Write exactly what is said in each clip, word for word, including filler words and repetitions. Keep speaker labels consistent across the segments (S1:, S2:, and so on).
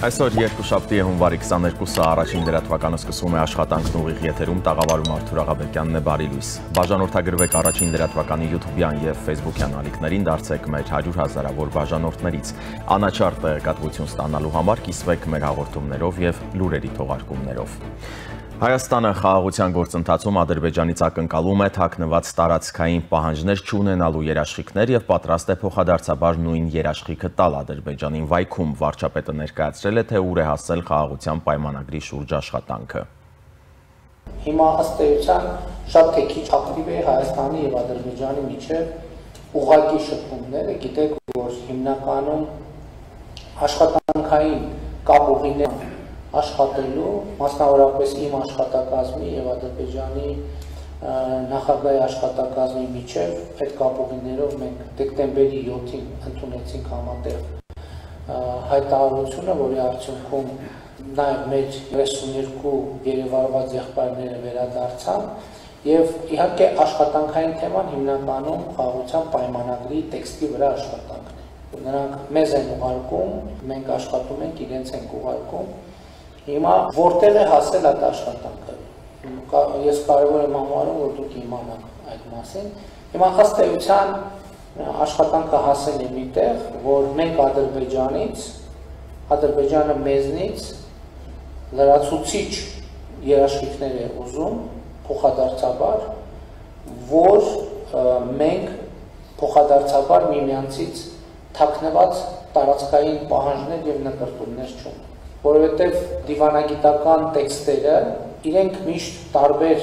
S1: Այսօր երկուշաբթի է հունվարի քսաներկուսը, առաջին լրատվականը սկսում է աշխատանքն ուղիղ եթերում, տաղավարում Արթուր Աղաբեկյանն է, բարի լույս։ Բաժանորդագրվեք առաջին լրատվականի յութուբյան եւ ֆեյսբուքյան ալիքներին, դարձեք մեր հարյուր հազարավոր բաժանորդներից։ Անաչառ տեղեկատվություն ստանալու համար կիսվեք մեր հաղորդումներով եւ լուրերի թողարկումներով։ Հայաստանը խաղաղության գործընթացում Ադրբեջանից ակնկալում է թաքնված տարածքային պահանջներ չունենալու երաշխիքներ եւ պատրաստ է փոխադարձաբար նույն երաշխիքը տալ Ադրբեջանին վայքում։ Վարչապետը ներկայացրել է, թե ուր է հասել խաղաղության պայմանագրի շուրջ աշխատանքը։
S2: Հիմա ըստ էության շատ թե քիչ ակտիվ է Հայաստանի եւ Ադրբեջանի միջեւ ուղղակի շփումները, գիտեք, որ հիմնականում աշխատանքային կապուղիներ աշխատելու, մասնավորապես իմ աշխատակազմի եւ Ադրբեջանի նախագահի աշխատակազմի միջև այդ կապուղիներով մենք դեկտեմբերի յոթին ընդունեցինք համատեղ հայտարարությունը, որի արդյունքում նաեւ մեր երեսունյոթ երևարված եղբայրները վերադարձան եւ իհարկե աշխատանքային թեման հիմնականում խաղաղության պայմանագրի տեքստի վրա աշխատանքն է։ Նրանք մեզ են ուղարկում, մենք աշխատում ենք, իրենց ենք ուղարկում։ Հիմա որտեղ է հասել այդ աշխատանքը։ Ես կարևոր եմ համարում, որ դուք իմանաք այդ մասին։ Հիմա ըստ էության աշխատանքը հասել է միտեղ, որ մենք Ադրբեջանից, Ադրբեջանը մեզնից լրացուցիչ երաշխիքներ է ուզում փոխադարձաբար, որ մենք փոխադարձաբար միմյանցից թաքնված տարածքային պահանջներ եւ նկրտումներ չունենք, որովհետև դիվանագիտական տեքստերը իրենք միշտ տարբեր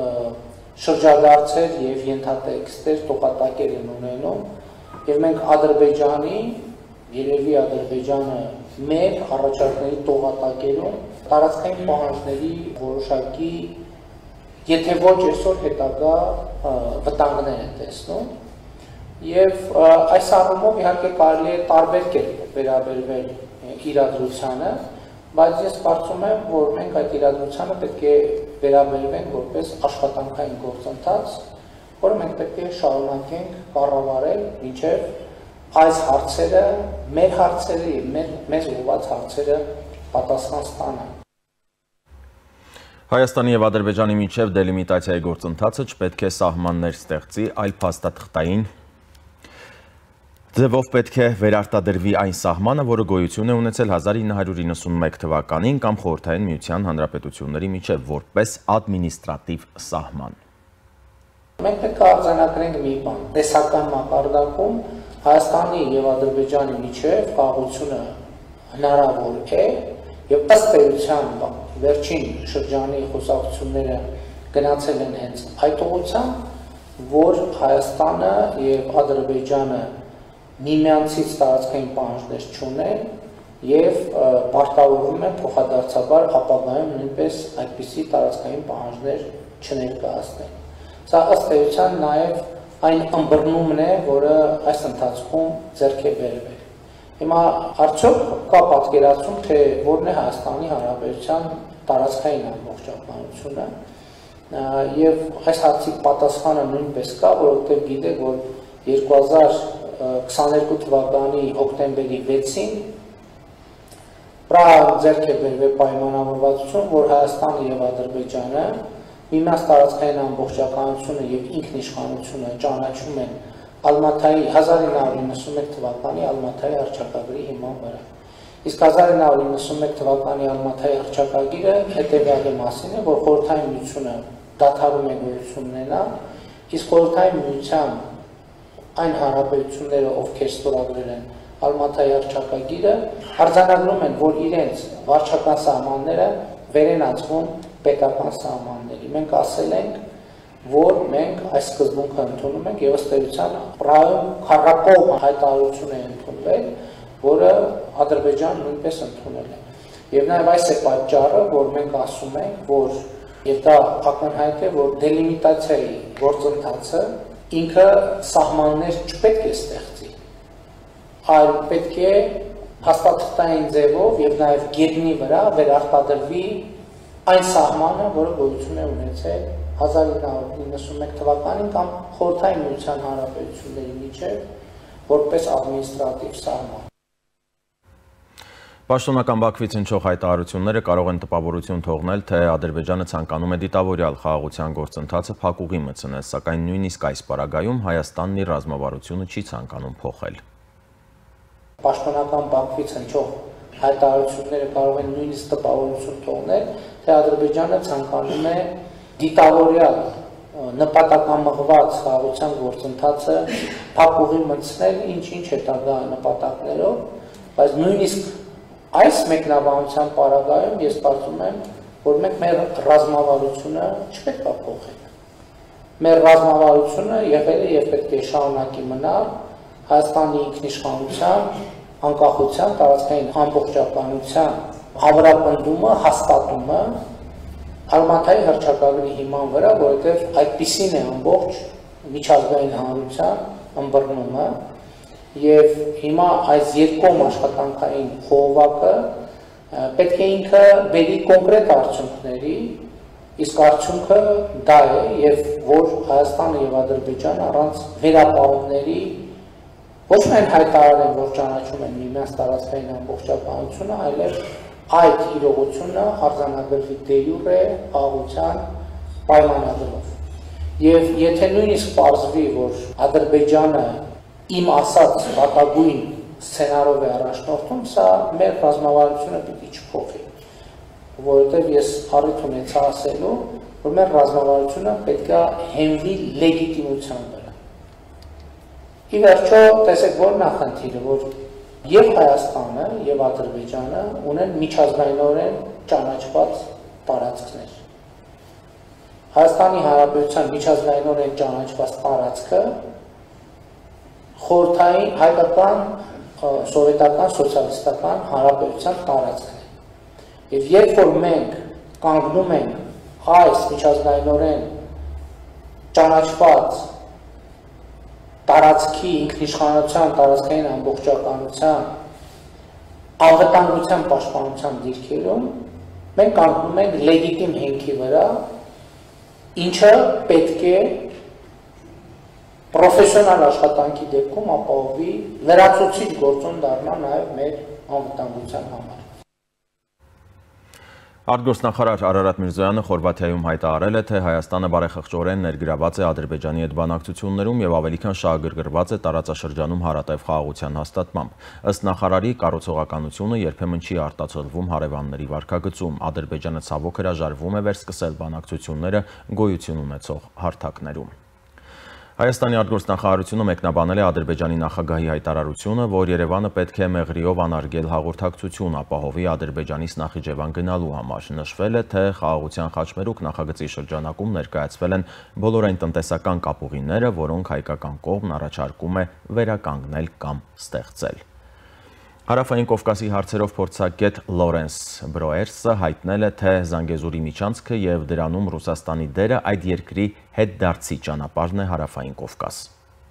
S2: շրջադարձեր եւ ենթատեքստեր տոկատակեր են ունենում եւ մենք Ադրբեջանի, երևի Ադրբեջանը մեր առաջարկների տոկատակերում տարածքային պահանջների որոշակի, եթե ոչ այսօր հետագա վտանգներ են տեսնում եւ այս առումով իհարկե կարելի է տարբեր կերպ վերաբերվել իրադրությանը, բայց ես կարծում եմ, որ մենք այդ իրադրությանը պետք է վերաբերվենք որպես աշխատանքային գործընթաց, որը մենք պետք է շարունակենք կառավարել մինչև այս հարցերը, մեր հարցերը եւ մեզ ուղղված հարցերը պատասխան ստանան։
S1: Հայաստանի եւ Ադրբեջանի միջև դելիմիտացիայի գործընթացը չպետք է սահմաններ ստեղծի, այլ փաստաթղթային ձևով պետք է վերարտադրվի այն սահմանը, որը գոյություն է ունեցել հազար ինը հարյուր իննսունմեկ թվականին կամ Խորհրդային Միության Հանրապետությունների միջև որպես ադմինիստրատիվ սահման։
S2: Մենք պետք է արձանագրենք մի բան, տեսական մակարդակում Հայաստանի եւ Ադրբեջանի միջև խաղաղությունը հնարավոր է եւ ըստ էության վերջին շրջանի խոսակցությունները գնացել են հենց այդ ուղղությամբ, որ Հայաստանը եւ Ադրբեջանը միմյանցից տարածքային պահանջներ չունեն եւ պարտավորվում են փոխադարձաբար ապագայում նույնպես այդպիսի տարածքային պահանջներ չներկայացնել։ Սա ըստ էության նաեւ այն ըմբռնումն է, որը այս ընթացքում ձեռք է բերվել։ Հիմա արդյոք կա պատկերացում, թե որն է Հայաստանի Հանրապետության տարածքային ամբողջականությունը եւ այս հարցի պատասխանը նույնպես կա, որովհետեւ գիտեք, որ երկու հազար քսաներկու թվականի հոկտեմբերի վեցին Պրահայում ձեռք է բերվել պայմանավորվածություն, որ Հայաստանը եւ Ադրբեջանը միմյանց տարածքային ամբողջականությունը եւ ինքնիշխանությունը ճանաչում են Ալմաթայի հազար ինը հարյուր իննսունմեկ թվականի Ալմաթայի հռչակագրի հիման վրա։ Իսկ հազար ինը հարյուր իննսունմեկ թվականի Ալմաթայի հռչակագիրը հետեւյալի մասին է, որ Խորհրդային Միությունը դադարում է գոյություն ունենալ, իսկ Խորհրդային Միության այն հանրապետությունները, ովքեր ստորագրել են Ալմաթայի հռչակագիրը, արձանագրում են, որ իրենց վարչական սահմանները վեր են ածվում պետական սահմանների։ Մենք ասել ենք, որ մենք այս սկզբունքը ընդունում ենք եւ ըստ էության Պրահայում քառակողմ հայտարարություն է ընդունվել, որը Ադրբեջանը նույնպես ընդունել է։ Եվ նաեւ այս է պատճառը, որ մենք ասում ենք, որ եւ դա ակնհայտ է, որ դելիմիտացիայի գործընթացը ինքը սահմաններ չպետք է ստեղծի, այլ պետք է հաստատықтային ձևով եւ նաեւ գետնի վրա վերարտադրվի այն սահմանը, որը գոյություն է ունեցել հազար ինը հարյուր իննսունմեկ թվականին կամ Խորհրդային Միության Հանրապետությունների միջև որպես ադմինիստրատիվ սահման։
S1: Պաշտոնական Բաքվից հնչող հայտարարությունները կարող են տպավորություն թողնել, թե Ադրբեջանը ցանկանում է դիտավորյալ խաղաղության գործընթացը փակուղի մտցնել, սակայն նույնիսկ այս պարագայում Հայաստանն իր ռազմավարությունը չի ցանկանում փոխել։
S2: Պաշտոնական Բաքվից հնչող հայտարարությունները կարող են նույնիսկ տպավորություն թողնել, թե Ադրբեջանը ցանկանում է դիտավորյալ նպատակամղված խաղաղության գործընթացը փակուղի մտցնել ինչ-ինչ հետագա նպատակներով, բայց նույնիսկ այս մեկնաբանության պարագայում ես կարծում եմ, որ մենք մեր ռազմավարությունը չպետք է փոխենք։ Մեր ռազմավարությունը եղել է եւ պետք է շարունակի մնալ Հայաստանի ինքնիշխանության, անկախության, տարածքային ամբողջականության ամրապնդումը, հաստատումը Արմատայի հռչակագրի հիման վրա, որովհետեւ այդպիսին է ամբողջ միջազգային հանրության ըմբռնումը եւ հիմա այս երկկողմ աշխատանքային խողովակը պետք է ինքը բերի կոնկրետ արդյունքների, իսկ արդյունքը դա է եւ որ Հայաստանը եւ Ադրբեջանը առանց վերապահումների ոչ միայն հայտարարեն, որ ճանաչում են միմյանց տարածքային ամբողջականությունը, այլև այդ իրողությունը արձանագրվի դե յուրե խաղաղության պայմանագրով։ Եվ եթե նույնիսկ պարզվի, որ Ադրբեջանը իմ ասած վատագույն սցենարով է առաջնորդում, սա մեր ռազմավարությունը պիտի չփոխի, որովհետև ես առիթ ունեցա ասելու, որ մեր ռազմավարությունը պետք է հենվի լեգիտիմության վրա։ Ի վերջո, տեսեք, որն է խնդիրը, որ եւ Հայաստանը եւ Ադրբեջանը ունեն միջազգայինորեն ճանաչված տարածքներ։ Հայաստանի Հանրապետության միջազգայինորեն ճանաչված տարածքը խորհրդային հայկական սովետական սոցիալիստական հանրապետության տարածքն է։ Եվ երբ որ մենք կանգնում ենք այս միջազգայինորեն ճանաչված տարածքի ինքնիշխանության, տարածքային ամբողջականության, անվտանգության պաշտպանության դիրքերում, մենք կանգնում ենք լեգիտիմ հենքի վրա, ինչը պետք է պրոֆեսիոնալ աշխատանքի դեպքում ապահովի լրացուցիչ գործոն դառնա նաև մեր անվտանգության համար։
S1: Արտգործնախարար Արարատ Միրզոյանը Խորվաթիայում հայտարարել է, թե Հայաստանը բարեխղճորեն ներգրաված է Ադրբեջանի հետ բանակցություններում եւ ավելի քան շահագրգռված է տարածաշրջանում հարատև խաղաղության հաստատմամբ։ Ըստ նախարարի, կառուցողականությունը երբեմն չի արտացոլվում հարևանների վարքագծում։ Ադրբեջանը ցավոք հրաժարվում է վերսկսել բանակցությունները գոյություն ունեցող հարթակներում։ Հայաստանի արտգործնախարարությունը մեկնաբանել է Ադրբեջանի նախագահի հայտարարությունը, որ Երևանը պետք է մեղրիով անարգել հաղորդակցություն ապահովի Ադրբեջանից Նախիջևան գնալու համար։ Նշվել է, թե խաղաղության խաչմերուկ նախագծի շրջանակում ներկայացվել են բոլորային տնտեսական կապուղիները, որոնք հայկական կողմն առաջարկում է վերականգնել կամ ստեղծել։ Հարավային Կովկասի հարցերով փորձագետ Լորենս Բրոերսը հայտնել է, թե Զանգեզուրի միջանցքը եւ դրանում Ռուսաստանի դերը այդ երկրի հետդարձի ճանապարհն է Հարավային Կովկաս։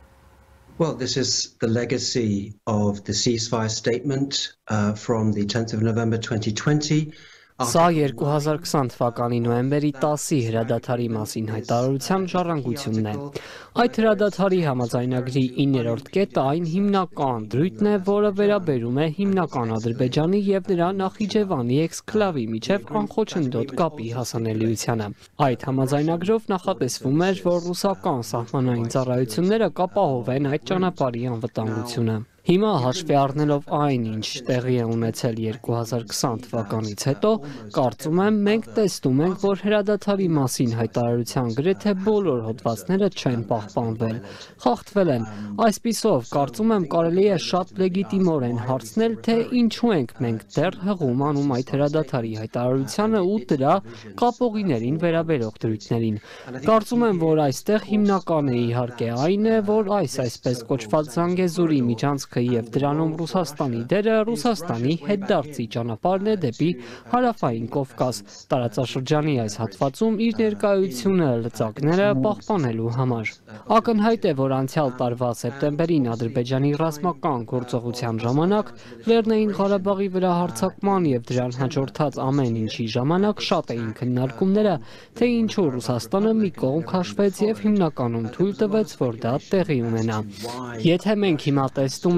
S3: Well, this is the legacy of the ceasefire statement uh, from the tenth of November twenty twenty.
S4: Սա երկու հազար քսան թվականի նոյեմբերի տասի հրադադարի մասին հայտարարության ժառանգությունն է։ Այդ հրադադարի համաձայնագրի իններորդ կետը այն հիմնական դրույթն է, որը վերաբերում է հիմնական Ադրբեջանի եւ նրա Նախիջևանի էքսկլավի միջև անխոչնդոտ կապի հասանելիությանը։ Այդ համաձայնագրով նախատեսվում էր, որ ռուսական սահմանային ծառայությունները կապահովեն այդ ճանապարհի անվտանգությունը։ Հիմա հաշվի առնելով այն, ինչ տեղի է ունեցել երկու հազար քսան թվականից հետո, կարծում եմ մենք տեսնում ենք, որ հրադադարի մասին հայտարարության գրեթե բոլոր հոդվածները չեն պահպանվել, խախտվել են։ Այսպիսով, կարծում եմ կարելի է շատ լեգիտիմորեն հարցնել, թե ինչու ենք մենք դեռ հղում անում այդ հրադադարի հայտարարությանը ու դրա կապողիներին վերաբերող դրույթներին։ Կարծում եմ, որ այստեղ հիմնականը իհարկե այն է, որ այս այսպես կոչված Զանգեզուրի միջանցքը եւ դրանում Ռուսաստանի դերը Ռուսաստանի հետդարձի ճանապարհն է դեպի Հարավային Կովկաս տարածաշրջանի այս հատվածում իր ներկայությունը լծակները պահպանելու համար։ Ակնհայտ է, որ անցյալ տարվա սեպտեմբերին Ադրբեջանի ռազմական գործողության ժամանակ Լեռնային Ղարաբաղի վրա հարձակման եւ դրան հաջորդած ամեն ինչի ժամանակ շատ էին քննարկումները, թե ինչու Ռուսաստանը մի կողմ քաշվեց եւ հիմնականում թույլ տվեց, որ դա տեղի ունենա։ Եթե մենք հիմա տեսնում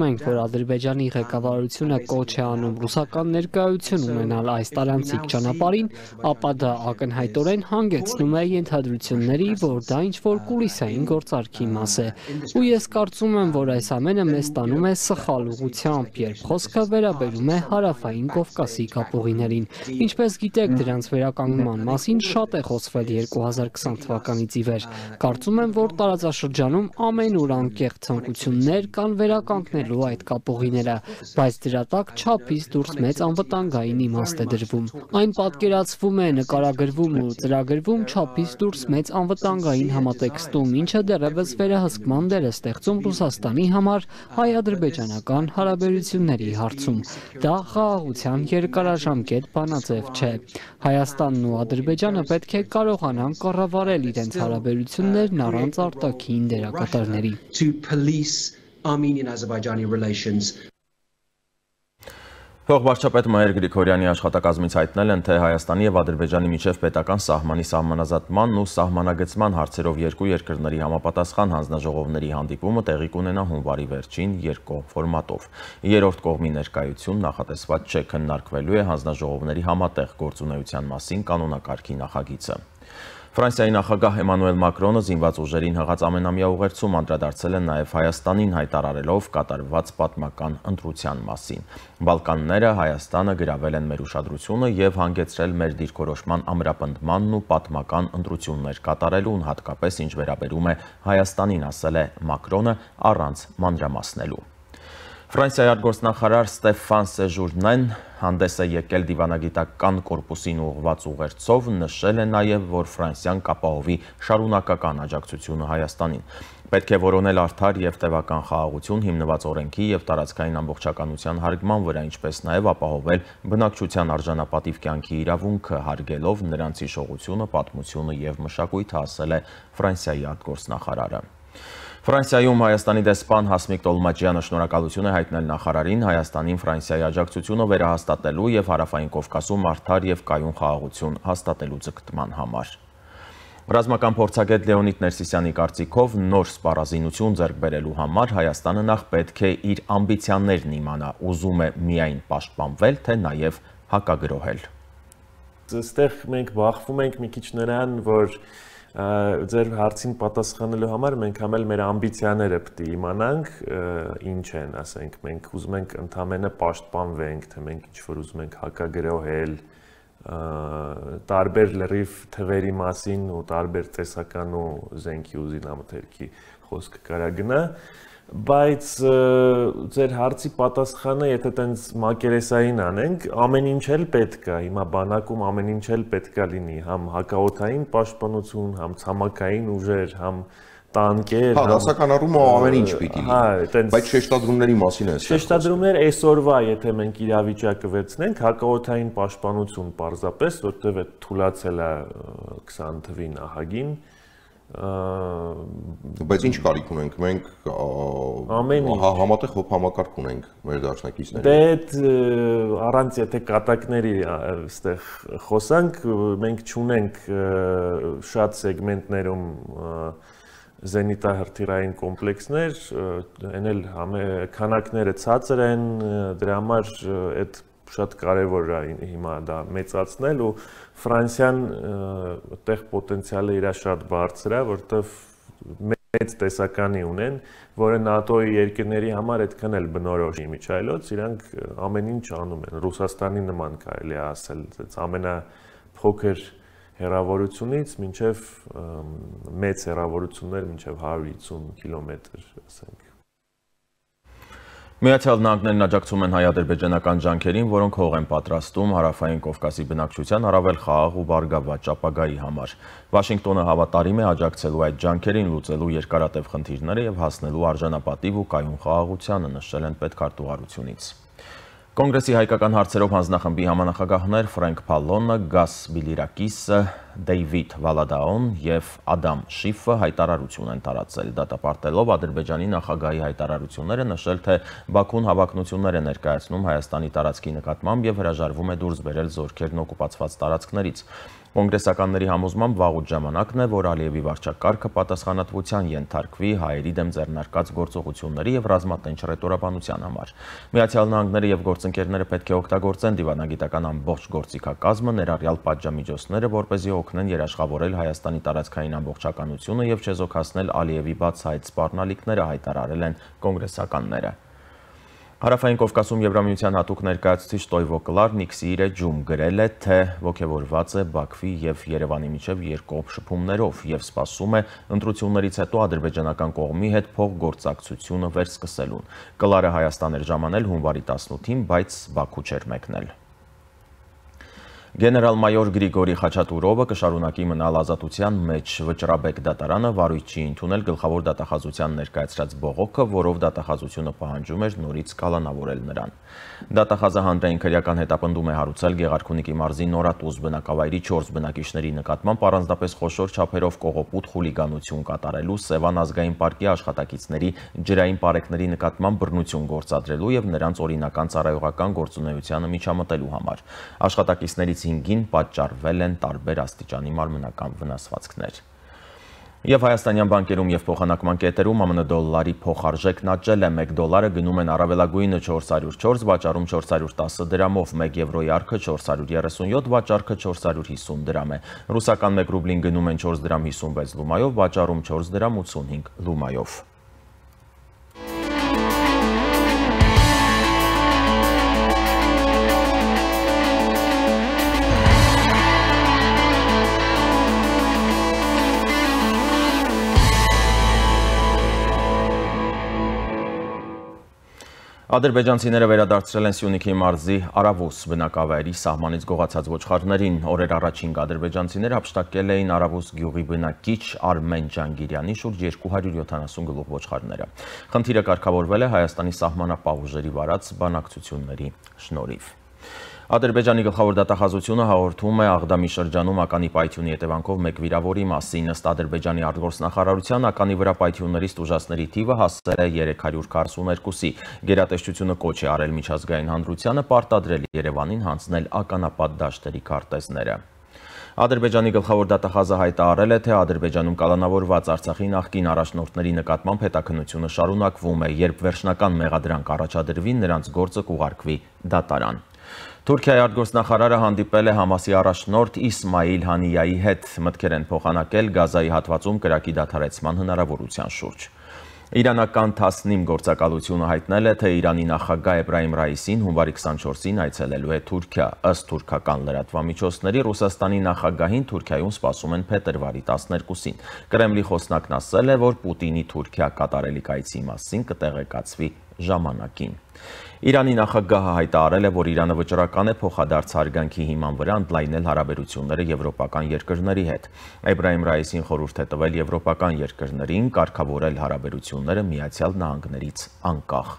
S4: ենք, որ Ադրբեջանի ղեկավարությունը կոչ է անում ռուսական ներկայություն ունենալ այս տարանցիկ ճանապարհին, ապա դա ակնհայտորեն հանգեցնում է ենթադրությունների, որ դա ինչ-որ կուլիսային գործարքի մաս է։ Ու ես կարծում եմ, որ այս ամենը մեզ տանում է սխալ ուղղությամբ, երբ խոսքը վերաբերում է Հարավային Կովկասի կապուղիներին։ Ինչպես գիտեք, դրանց վերականգնման մասին շատ է խոսվել երկու հազար քսան թվականից ի վեր։ Կարծում եմ, որ տարածաշրջանում ամենուր անկեղծ ցանկություններ կան վերականգնելու այդ կապուղիները, բայց դրա տակ չափից դուրս մեծ անվտանգային իմաստ է դրվում։ Այն պատկերացվում է, նկարագրվում ու ծրագրվում չափից դուրս մեծ անվտանգային համատեքստում, ինչը դեռևս վերահսկման դեր է ստեղծում Ռուսաստանի համար հայ-ադրբեջանական հարաբերությունների հարցում։ Դա խաղաղության երկարաժամկետ բանաձև չէ։ Հայաստանն ու Ադրբեջանը պետք է կարողանան կառավարել իրենց հարաբերություններն առանց արտաքին դերակատարների։
S3: Police Armenian-Azerbaijani relations.
S1: Փոխվարչապետ Մհեր Գրիգորյանի աշխատակազմից հայտնել են, թե Հայաստանի եւ Ադրբեջանի միջև պետական սահմանի սահմանազատմանն ու սահմանագծման հարցերով երկու երկրների համապատասխան հանձնաժողովների հանդիպումը տեղի կունենա հունվարի վերջին երկկողմ ֆորմատով։ Երրորդ կողմի ներկայություն նախատեսված չէ, քննարկվելու է հանձնաժողովների համատեղ գործունեության մասին կանոնակարգի նախագիծը։ Ֆրանսիայի նախագահ Էմանուել Մակրոնը զինված ուժերին հղած ամենամյա ուղերձում անդրադարձել են նաև Հայաստանին հայտարարելով կատարված պատմական ընտրության մասին։ Բալկանները Հայաստանը գրավել են մեր ուշադրությունը եւ հանգեցրել մեր դիրքորոշման ամրապնդմանն ու պատմական ընտրություններ կատարելուն, հատկապես ինչ վերաբերում է Հայաստանին, ասել է Մակրոնը առանց մանրամասնելու։ Ֆրանսիայի արտգործնախարար Ստեֆան Սեժուրնեն հանդես է եկել դիվանագիտական կորպուսին ուղղված ուղերձով, նշել է նաև, որ Ֆրանսիան կապահովի շարունակական աջակցությունը Հայաստանին։ Պետք է որոնել արդար եւ տևական խաղաղություն հիմնված օրենքի եւ տարածքային ամբողջականության հարգման վրա, ինչպես նաև ապահովել բնակչության արժանապատիվ կյանքի իրավունքը, հարգելով նրանց հիշողությունը, պատմությունը եւ մշակույթը, ասել է Ֆրանսիայի արտգործնախարարը։ Ֆրանսիայում Հայաստանի դեսպան Հասմիկ Տոլմաջյանը շնորհակալություն է հայտնել նախարարին Հայաստանին Ֆրանսիայի աջակցությունը վերահաստատելու եւ Հարավային Կովկասում արդար եւ կայուն խաղաղություն հաստատելու ձգտման համար։ Ռազմական փորձագետ Լեոնիդ Ներսիսյանի կարծիքով նոր սպառազինություն ձեռք բերելու համար Հայաստանը նախ պետք է իր ամբիցիաներն իմանա, ուզում է միայն պաշտպանվել, թե նաեւ հակագրոհել։
S5: Այստեղ մենք բախվում ենք մի քիչ նրան, որ ձեր հարցին պատասխանելու համար մենք համել մեր ամբիցիաները պետք է իմանանք, ինչ են, ասենք, մենք ուզում ենք ընդամենը պաշտպանվենք, թե մենք ինչ-որ ուզում ենք հակագրոհել, տարբեր լրիվ թվերի մասին ու տարբեր տեսական ու զենքի ու զինամթերքի խոսքը կարա գնա, բայց ձեր հարցի պատասխանը, եթե տենց մակերեսային անենք, ամեն ինչ էլ պետք է, հիմա բանակում ամեն ինչ էլ պետք է լինի, համ հակաօդային պաշտպանություն, համ ցամաքային ուժեր, համ տանկեր,
S6: հա, դասական առումով ամեն ինչ պիտի լինի, բայց շեշտադրումների մասին է։
S5: Շեշտադրումներ այսօրվա, եթե մենք իրավիճակը վերցնենք, հակաօդային պաշտպանություն պարզապես, որտեղ է թուլացել է քսան թվի նախագին,
S6: բայց ինչ կարիք ունենք, մենք համատեղ հոբ համակարգ ունենք մեր դաշնակիցների։
S5: Դե այդ առանց եթե կատակների այստեղ խոսանք, մենք չունենք շատ սեգմենտներում զենիտահրթիռային կոմպլեքսներ, այն էլ քանակները ցածր են, դրա համար այդ շատ կարևոր է հիմա դա մեծացնել ու Ֆրանսիան այդտեղ պոտենցիալը իր շատ բարձր է, որտեղ մեծ տեսականի ունեն, որը ՆԱՏՕ-ի երկրների համար այդքան էլ բնորոշ չի միջայլոց, իրանք ամեն ինչ անում են, Ռուսաստանի նման կարելի է ասել, այս ամենափոքր հեռավորությունից մինչև մեծ հեռավորություններ մինչև հարյուր հիսուն կիլոմետր, ասենք։
S1: Միացյալ Նահանգներն աջակցում են հայ-ադրբեջանական ջանքերին, որոնք հող են պատրաստում Հարավային Կովկասի բնակչության առավել խաղաղ ու բարգավաճ ապագայի համար։ Վաշինգտոնը հավատարիմ է աջակցելու այդ ջանքերին, լուծելու երկարատև խնդիրները եւ հասնելու արժանապատիվ ու կայուն խաղաղությանը, նշել են պետքարտուղարությունից։ Կոնգրեսի հայկական հարցերով հանձնախմբի համանախագահներ Ֆրենկ Փալոնը, Գաս Բիլիրակիսը, Դեյվիդ Վալադաոն եւ Ադամ Շիֆը հայտարարություն են տարածել։ Դատապարտելով Ադրբեջանի նախագահի հայտարարությունները, նշել, թե Բաքուն հավակնություններ է ներկայացնում Հայաստանի տարածքի նկատմամբ եւ հրաժարվում է դուրս բերել զորքերն օկուպացված տարածքներից։ Կոնգրեսականների համոզմամբ վաղուց ժամանակն է, որ Ալիևի վարչակարգը պատասխանատվության ենթարկվի հայերի դեմ ձեռնարկած գործողությունների եւ ռազմատենչ ռետորաբանության համար։ Միացյալ Նահանգները եւ գործընկերները պետք է օգտագործեն դիվանագիտական ամբողջ գործիքակազմը, ներառյալ պատժամիջոցները, որպեսզի օգնեն երաշխավորել Հայաստանի տարածքային ամբողջականությունը եւ չեզոքացնել Ալիևի բացահայտ սպառնալիքները, հայտարարել են կոնգրեսականները։ Հարավային Կովկասում Եվրամիության հատուկ ներկայացուցիչ Տոյվո Կլարնիք Սիրեջում գրել է, թե ոգևորված է Բաքվի եւ Երևանի միջև երկկողմ շփումներով եւ սպասում է ընտրություններից հետո ադրբեջանական կողմի հետ փոխգործակցությունը վերսկսելուն։ Կլարը Հայաստան էր ժամանել հունվարի տասնութին, բայց Բաքու չէր մեկնել։ Գեներալ-մայոր Գրիգորի Խաչատուրովը կշարունակի մնալ ազատության մեջ։ Վճռաբեկ դատարանը վարույթ չի ընդունել գլխավոր դատախազության ներկայացրած բողոքը, որով դատախազությունը պահանջում էր նորից կալանավորել նրան։ Դատախազը հանրային քրեական հետապնդում է հարուցել Գեղարքունիքի մարզի Նորատուզ բնակավայրի չորս բնակիչների նկատմամբ առանձնապես խոշոր չափերով կողոպուտ խուլիգանություն կատարելու, Սևան ազգային պարկի աշխատակիցների ջրային պարեկների նկատմամբ բռնություն գործադրելու եւ նրանց օրինական ծառայողական գործունեությանը միջամտելու համար։ Աշխատակիցներից հինգին պատճառվել են տարբեր աստիճանի մարմնական վնասվածքներ։ Եվ հայաստանյան բանկերում եւ փոխանակման կետերում ԱՄՆ դոլարի փոխարժեքն աճել է, մեկ դոլարը գնում են առավելագույնը չորս հարյուր չորս, վաճառում չորս հարյուր տասը դրամով, մեկ եվրոյի արքը չորս հարյուր երեսունյոթ, վաճառքը չորս հարյուր հիսուն դրամ է։ Ռուսական մեկ ռուբլին գնում են չորս դրամ հիսունվեց լումայով, վաճառում չորս դրամ ութսունհինգ լումայով։ Ադրբեջանցիները վերադարձրել են Սյունիքի մարզի Արավուս բնակավայրի սահմանից գողացած ոչխարներին։ Օրեր առաջին ադրբեջանցիները հափշտակել էին Արավուս գյուղի բնակիչ Արմեն Ջանգիրյանի շուրջ երկու հարյուր յոթանասուն գլուխ ոչխարները։ Խնդիրը կարգավորվել է Հայաստանի սահմանապահ ուժերի վարած բանակցությունների շնորհիվ։ Ադրբեջանի գլխավոր դատախազությունը հաղորդում է Աղդամի շրջանում ականի պայթյունի հետևանքով մեկ վիրավորի մասին։ Ըստ Ադրբեջանի արտգործնախարարության ականի վրա պայթյուններից տուժածների թիվը հասել է երեք հարյուր քառասուներկուսի։ Գերատեսչությունը կոչ է արել միջազգային հանրությանը պարտադրել Երևանին հանձնել ականապատ դաշտերի քարտեզները։ Ադրբեջանի գլխավոր դատախազը հայտարարել է, թե Ադրբեջանում կալանավորված Արցախի նախկին առաջնորդների նկատմամբ հետաքննությունը շարունակվում է, երբ վերջնական մեղադրանք առաջադրվի, նրանց գործը կուղարկվի դատարան։ Թուրքիայի արտգործնախարարը հանդիպել է Համասի առաջնորդ Իսմայիլ Հանիյայի հետ, մտքեր են փոխանակել Գազայի հատվածում կրակի դադարեցման հնարավորության շուրջ։ Իրանական Թասնիմ գործակալությունը հայտնել է, թե Իրանի նախագահ Էբրահիմ Ռայիսին հունվարի քսանչորսին այցելելու է Թուրքիա։ Ըստ թուրքական լրատվամիջոցների Ռուսաստանի նախագահին Թուրքիայում սպասում են փետրվարի տասներկուսին։ Կրեմլի խոսնակն ասել է, որ Պուտինի Թուրքիա կատարելիք այցի մասին կտեղեկացվի ժամանակին։ Իրանի նախագահը հայտարարել է, որ Իրանը վճռական է փոխադարձ հարգանքի հիման վրա ընդլայնել հարաբերությունները եվրոպական երկրների հետ։ Էբրահիմ Ռայիսին խորհուրդ է տվել եվրոպական երկրներին կարգավորել հարաբերությունները Միացյալ Նահանգներից անկախ։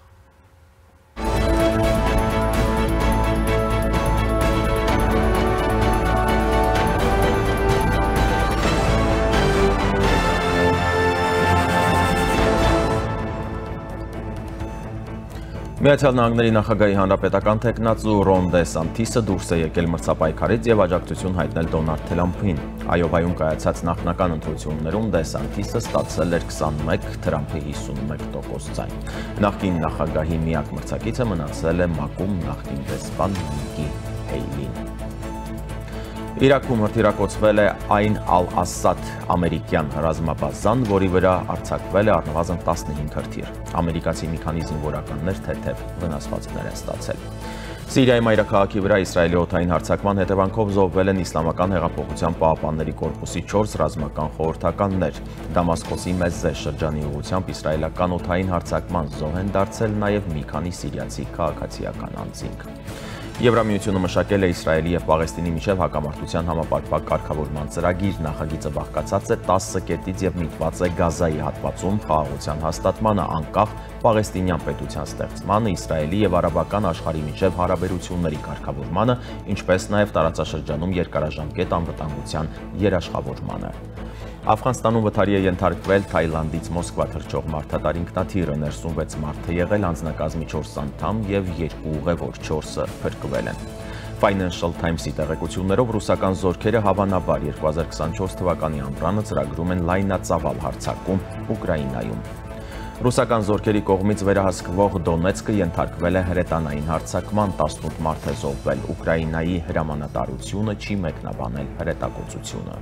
S1: Միացյալ Նահանգների նախագահի հանրապետական թեկնածու Ռոն Դե Սանթիսը դուրս է եկել մրցապայքարից եւ աջակցություն հայտնել Դոնալդ Թրամփին։ Այովայում կայացած նախնական ընտրություններում Դե Սանթիսը ստացել էր քսանմեկ, Թրամփը հիսունմեկ տոկոս ձայն։ Նախկին նախագահի միակ մրցակիցը մնացել է ՄԱԿ-ում նախկին դեսպան Նիկի Հեյլին։ Իրաքում հրթիռակոծվել է Այն Ալ-Ասադ ամերիկյան ռազմաբազան, որի վրա արձակվել է առնվազն տասնհինգ հրթիռ։ Ամերիկացի մի քանի զինվորականներ թեթև վնասվածքներ են ստացել։ Սիրիայի մայրաքաղաքի վրա Իսրայելի օդային հարձակման հետևանքով զոհվել են Իսլամական հեղափոխության պահապանների կորպուսի չորս ռազմական խորհրդականներ։ Դամասկոսի Մեզզե շրջանի ուղղությամբ իսրայելական օդային հարձակման զոհ են դարձել նաև մի քանի սիրիացի քաղաքացիական անձինք։ Եվրամիությունը մշակել է Իսրայելի եւ Պաղեստինի միջև հակամարտության համապարփակ կարգավորման ծրագիր, նախագիծը բաղկացած է տասը կետից եւ միտված է Գազայի հատվածում խաղաղության հաստատմանը, անկախ Պաղեստինյան պետության ստեղծմանը, Իսրայելի եւ արաբական աշխարհի միջև հարաբերությունների կարգավորմանը, ինչպես նաեւ տարածաշրջանում երկարաժամկետ անվտանգության երաշխավորմանը։ Աֆղանստանում վթարի է ենթարկվել Թայլանդից Մոսկվա թռչող մարդատար ինքնաթիռը, ներսում վեց մարդ է եղել, անձնակազմի չորս անդամ եւ երկու ուղևոր, չորսը փրկվել են։ Financial Times-ի տեղեկություններով ռուսական զորքերը հավանաբար երկու հազար քսանչորս թվականի ամռանը ծրագրում են լայնածավալ հարձակում Ուկրաինայում։ Ռուսական զորքերի կողմից վերահսկվող Դոնեցկը ենթարկվել է հրետանային հարձակման, տասնութ մարդ է զոհվել, Ուկրաինայի հրամանատարությունը չի մեկնաբանել հրետակոծությունը։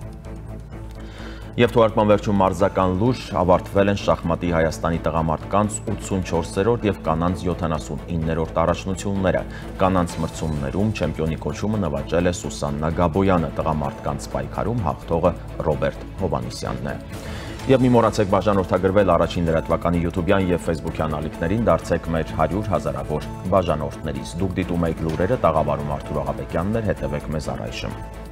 S1: Եվ թողարկման վերջում մարզական լուր, ավարտվել են շախմատի Հայաստանի տղամարդկանց ութսունչորսերորդ եւ կանանց յոթանասունիններորդ առաջնությունները։ Կանանց մրցումներում չեմպիոնի կոչումը նվաճել է Սուսաննա Գաբոյանը, տղամարդկանց պայքարում հաղթողը Ռոբերտ Հովանիսյանն է։ Եվ մի մոռացեք բաժանորդագրվել առաջին լրատվականի յութուբյան եւ ֆեյսբուքյան ալիքներին, դարձեք մեր հարյուր հազարավոր բաժանորդներից։ Դուք դիտում եք լուրերը, տաղավարում Արթուր Աղաբեկյանն էր, հետևեք մեզ առայժմ։